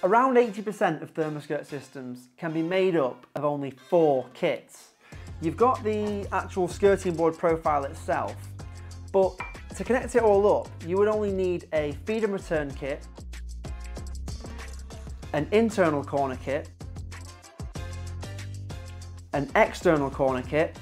Around 80% of ThermaSkirt systems can be made up of only 4 kits. You've got the actual skirting board profile itself, but to connect it all up, you would only need a feed and return kit, an internal corner kit, an external corner kit,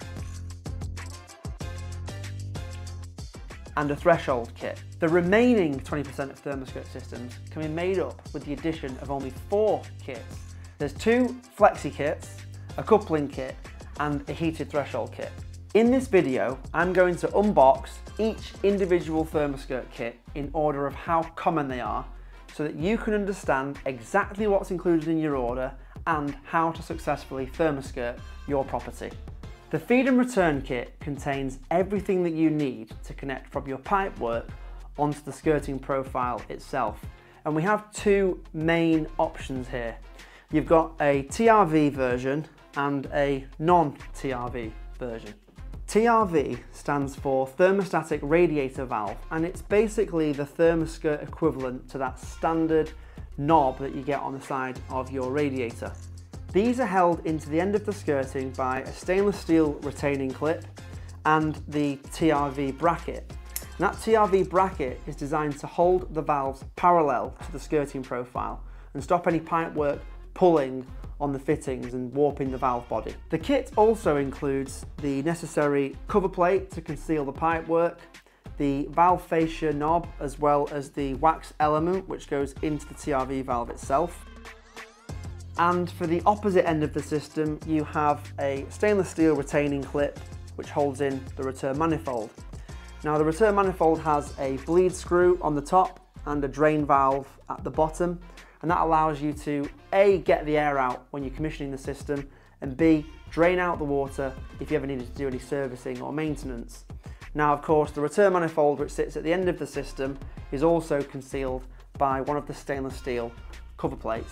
and a threshold kit. The remaining 20% of ThermaSkirt systems can be made up with the addition of only 4 kits. There's 2 flexi kits, a coupling kit, and a heated threshold kit. In this video, I'm going to unbox each individual ThermaSkirt kit in order of how common they are, so that you can understand exactly what's included in your order and how to successfully ThermaSkirt your property. The feed and return kit contains everything that you need to connect from your pipework onto the skirting profile itself. And we have 2 main options here. You've got a TRV version and a non-TRV version. TRV stands for thermostatic radiator valve, and it's basically the ThermaSkirt equivalent to that standard knob that you get on the side of your radiator. These are held into the end of the skirting by a stainless steel retaining clip and the TRV bracket. And that TRV bracket is designed to hold the valves parallel to the skirting profile and stop any pipework pulling on the fittings and warping the valve body. The kit also includes the necessary cover plate to conceal the pipework, the valve fascia knob, as well as the wax element which goes into the TRV valve itself. And for the opposite end of the system, you have a stainless steel retaining clip which holds in the return manifold. Now the return manifold has a bleed screw on the top and a drain valve at the bottom, and that allows you to A, get the air out when you're commissioning the system, and B, drain out the water if you ever needed to do any servicing or maintenance. Now of course the return manifold, which sits at the end of the system, is also concealed by one of the stainless steel cover plates.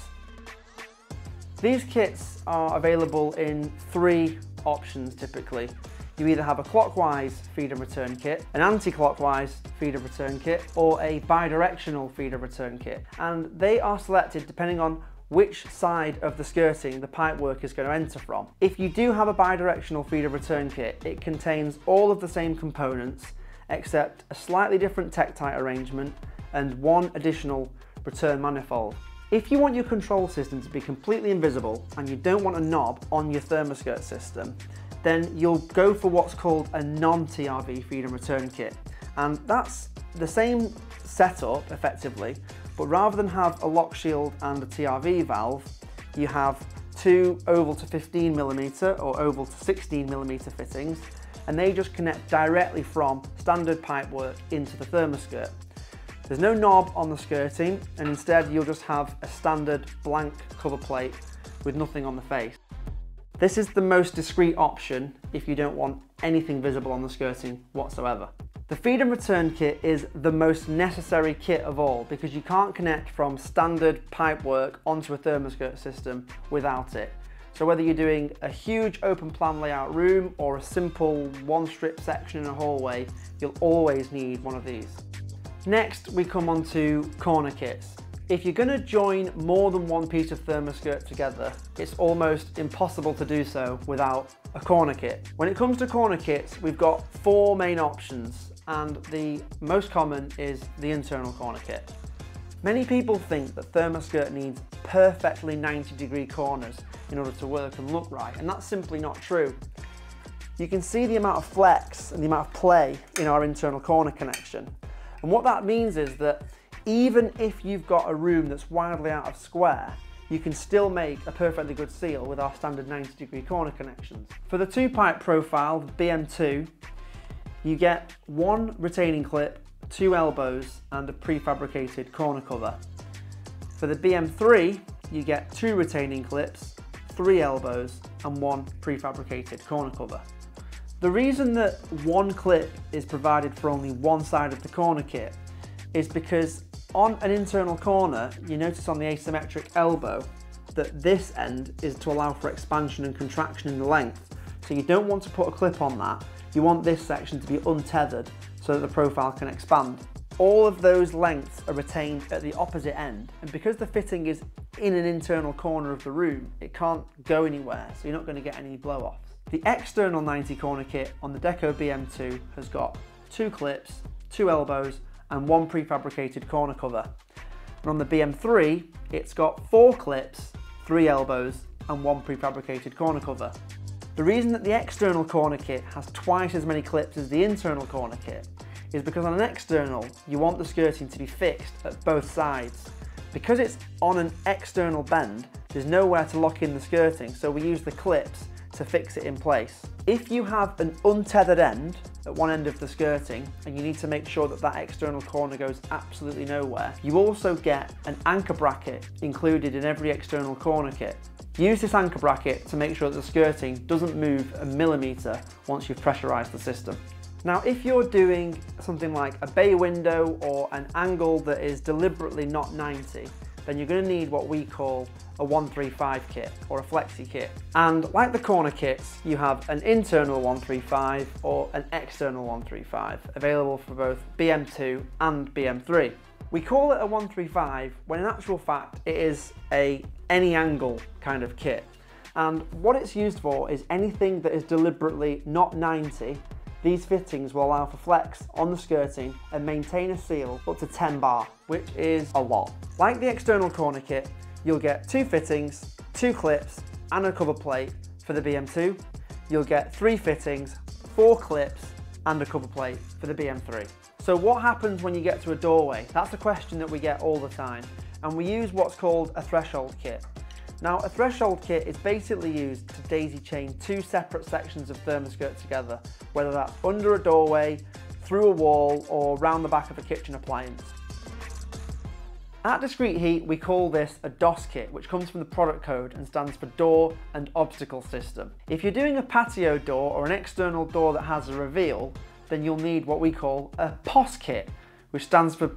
These kits are available in 3 options typically. You either have a clockwise feed and return kit, an anti-clockwise feed and return kit, or a bidirectional feed and return kit. And they are selected depending on which side of the skirting the pipework is going to enter from. If you do have a bidirectional feed and return kit, it contains all of the same components except a slightly different Tektite arrangement and 1 additional return manifold. If you want your control system to be completely invisible and you don't want a knob on your ThermaSkirt system, then you'll go for what's called a non-TRV feed and return kit. And that's the same setup effectively, but rather than have a lock shield and a TRV valve, you have 2 oval to 15mm or oval to 16mm fittings, and they just connect directly from standard pipework into the ThermaSkirt. There's no knob on the skirting, and instead you'll just have a standard blank cover plate with nothing on the face. This is the most discreet option if you don't want anything visible on the skirting whatsoever. The feed and return kit is the most necessary kit of all because you can't connect from standard pipework onto a ThermaSkirt system without it. So whether you're doing a huge open plan layout room or a simple 1-strip section in a hallway, you'll always need one of these. Next, we come on to corner kits. If you're going to join more than 1 piece of ThermaSkirt together, it's almost impossible to do so without a corner kit. When it comes to corner kits, we've got 4 main options, and the most common is the internal corner kit. Many people think that ThermaSkirt needs perfectly 90-degree corners in order to work and look right, and that's simply not true. You can see the amount of flex and the amount of play in our internal corner connection. And what that means is that even if you've got a room that's wildly out of square, you can still make a perfectly good seal with our standard 90-degree corner connections. For the 2-pipe profile, the BM2, you get 1 retaining clip, 2 elbows, and a prefabricated corner cover. For the BM3, you get 2 retaining clips, 3 elbows, and 1 prefabricated corner cover. The reason that 1 clip is provided for only one side of the corner kit is because on an internal corner, you notice on the asymmetric elbow that this end is to allow for expansion and contraction in the length. So you don't want to put a clip on that. You want this section to be untethered so that the profile can expand. all of those lengths are retained at the opposite end, and because the fitting is in an internal corner of the room, it can't go anywhere, so you're not going to get any blow-offs. The external 90 corner kit on the Deco BM2 has got 2 clips, 2 elbows, and 1 prefabricated corner cover. And on the BM3, it's got 4 clips, 3 elbows, and 1 prefabricated corner cover. The reason that the external corner kit has twice as many clips as the internal corner kit is because on an external, you want the skirting to be fixed at both sides. Because it's on an external bend, there's nowhere to lock in the skirting, so we use the clips to fix it in place. If you have an untethered end at one end of the skirting and you need to make sure that that external corner goes absolutely nowhere, you also get an anchor bracket included in every external corner kit. Use this anchor bracket to make sure that the skirting doesn't move a millimetre once you've pressurised the system. Now, if you're doing something like a bay window or an angle that is deliberately not 90, then you're going to need what we call a 135 kit or a flexi kit. And like the corner kits, you have an internal 135 or an external 135 available for both BM2 and BM3. We call it a 135 when in actual fact it is a any angle kind of kit. And what it's used for is anything that is deliberately not 90. These fittings will allow for flex on the skirting and maintain a seal up to 10 bar, which is a lot. Like the external corner kit, you'll get 2 fittings, 2 clips, and a cover plate for the BM2. You'll get 3 fittings, 4 clips, and a cover plate for the BM3. So what happens when you get to a doorway? That's a question that we get all the time. And we use what's called a threshold kit. Now, a threshold kit is basically used to daisy chain 2 separate sections of ThermaSkirt together, whether that's under a doorway, through a wall, or round the back of a kitchen appliance. At Discrete Heat, we call this a DOS kit, which comes from the product code and stands for Door and Obstacle System. If you're doing a patio door or an external door that has a reveal, then you'll need what we call a POS kit, which stands for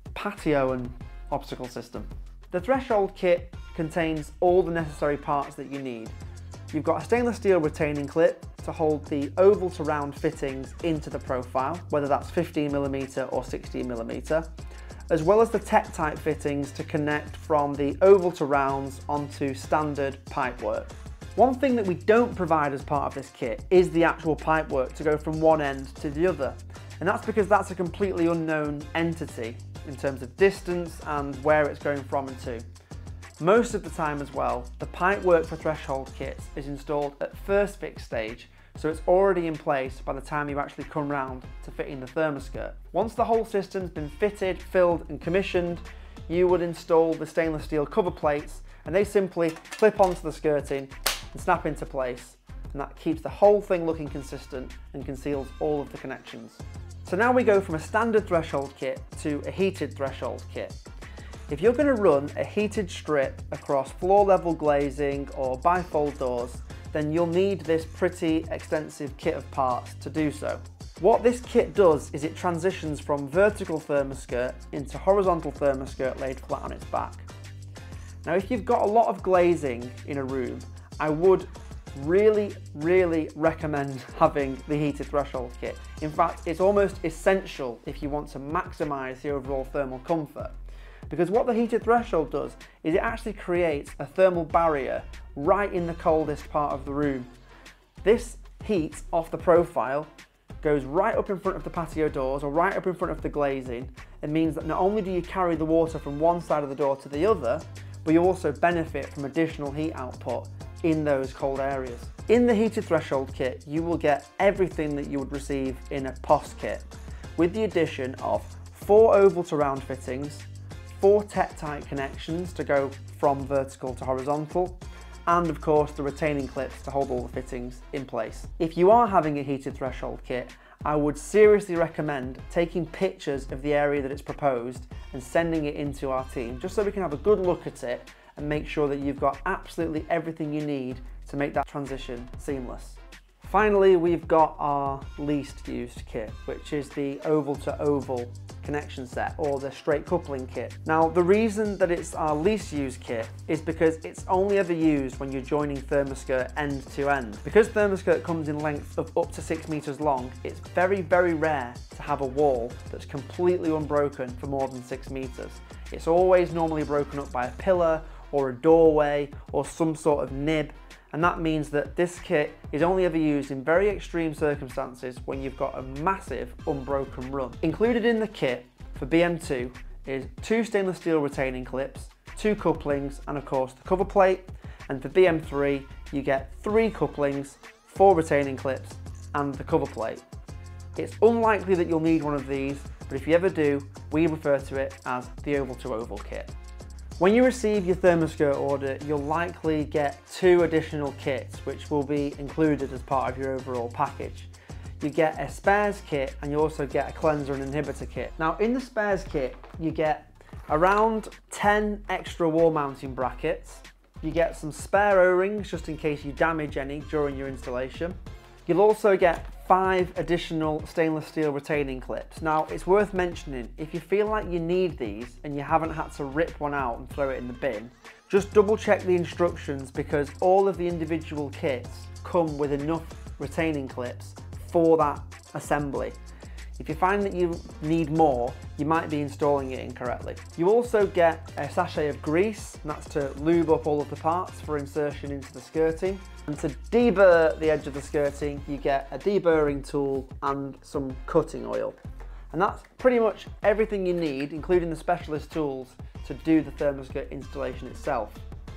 Patio and Obstacle System. The threshold kit contains all the necessary parts that you need. You've got a stainless steel retaining clip to hold the oval to round fittings into the profile, whether that's 15mm or 16mm, as well as the Tech-type fittings to connect from the oval to rounds onto standard pipework. One thing that we don't provide as part of this kit is the actual pipework to go from one end to the other, and that's because that's a completely unknown entity in terms of distance and where it's going from and to. Most of the time as well, the pipework for threshold kits is installed at first fix stage, so it's already in place by the time you actually come round to fitting the ThermaSkirt. Once the whole system's been fitted, filled and commissioned, you would install the stainless steel cover plates, and they simply clip onto the skirting and snap into place, and that keeps the whole thing looking consistent and conceals all of the connections. So now we go from a standard threshold kit to a heated threshold kit. If you're going to run a heated strip across floor level glazing or bifold doors, then you'll need this pretty extensive kit of parts to do so. What this kit does is it transitions from vertical ThermaSkirt into horizontal ThermaSkirt laid flat on its back. Now, if you've got a lot of glazing in a room, I would really recommend having the heated threshold kit. In fact, it's almost essential if you want to maximize the overall thermal comfort. Because what the heated threshold does is it actually creates a thermal barrier right in the coldest part of the room. This heat off the profile goes right up in front of the patio doors or right up in front of the glazing. It means that not only do you carry the water from one side of the door to the other, but you also benefit from additional heat output in those cold areas. In the heated threshold kit, you will get everything that you would receive in a POS kit, with the addition of 4 oval to round fittings, 4 Tech-type connections to go from vertical to horizontal, and of course the retaining clips to hold all the fittings in place. If you are having a heated threshold kit, I would seriously recommend taking pictures of the area that it's proposed and sending it into our team, just so we can have a good look at it and make sure that you've got absolutely everything you need to make that transition seamless. Finally, we've got our least used kit, which is the oval to oval connection set, or the straight coupling kit. Now, the reason that it's our least used kit is because it's only ever used when you're joining ThermaSkirt end to end. Because ThermaSkirt comes in lengths of up to 6 meters long, it's very, very rare to have a wall that's completely unbroken for more than 6 meters. It's always normally broken up by a pillar or a doorway or some sort of nib, and that means that this kit is only ever used in very extreme circumstances when you've got a massive unbroken run. Included in the kit for BM2 is 2 stainless steel retaining clips, 2 couplings, and of course the cover plate. And for BM3 you get 3 couplings, 4 retaining clips, and the cover plate. It's unlikely that you'll need one of these, but if you ever do, we refer to it as the oval to oval kit. When you receive your ThermaSkirt order, you'll likely get 2 additional kits which will be included as part of your overall package. You get a spares kit and you also get a cleanser and inhibitor kit. Now in the spares kit you get around 10 extra wall mounting brackets, you get some spare O-rings just in case you damage any during your installation. You'll also get 5 additional stainless steel retaining clips. Now it's worth mentioning, if you feel like you need these and you haven't had to rip one out and throw it in the bin, just double check the instructions, because all of the individual kits come with enough retaining clips for that assembly. If you find that you need more, you might be installing it incorrectly. You also get a sachet of grease, and that's to lube up all of the parts for insertion into the skirting. And to deburr the edge of the skirting, you get a deburring tool and some cutting oil. And that's pretty much everything you need, including the specialist tools, to do the ThermaSkirt installation itself.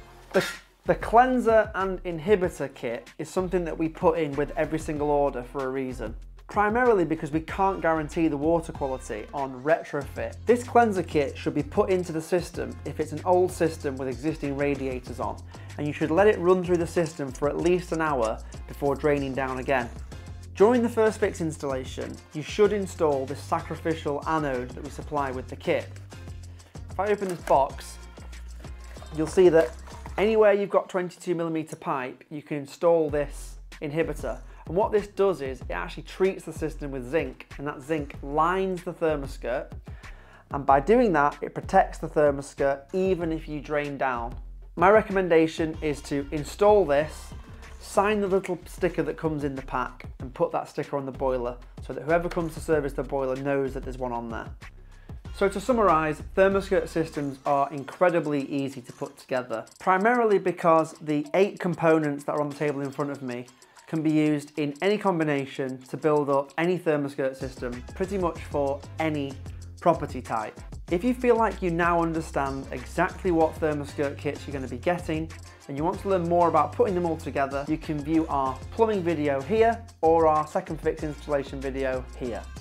The cleanser and inhibitor kit is something that we put in with every single order for a reason. Primarily because we can't guarantee the water quality on retrofit. This cleanser kit should be put into the system if it's an old system with existing radiators on, and you should let it run through the system for at least an hour before draining down again. During the first fix installation, you should install this sacrificial anode that we supply with the kit. If I open this box, you'll see that anywhere you've got 22mm pipe, you can install this inhibitor. And what this does is it actually treats the system with zinc, and that zinc lines the ThermaSkirt, and by doing that it protects the ThermaSkirt even if you drain down. My recommendation is to install this, sign the little sticker that comes in the pack, and put that sticker on the boiler so that whoever comes to service the boiler knows that there's one on there. So to summarise, ThermaSkirt systems are incredibly easy to put together, primarily because the 8 components that are on the table in front of me can be used in any combination to build up any ThermaSkirt system, pretty much for any property type. If you feel like you now understand exactly what ThermaSkirt kits you're going to be getting, and you want to learn more about putting them all together, you can view our plumbing video here or our second fix installation video here.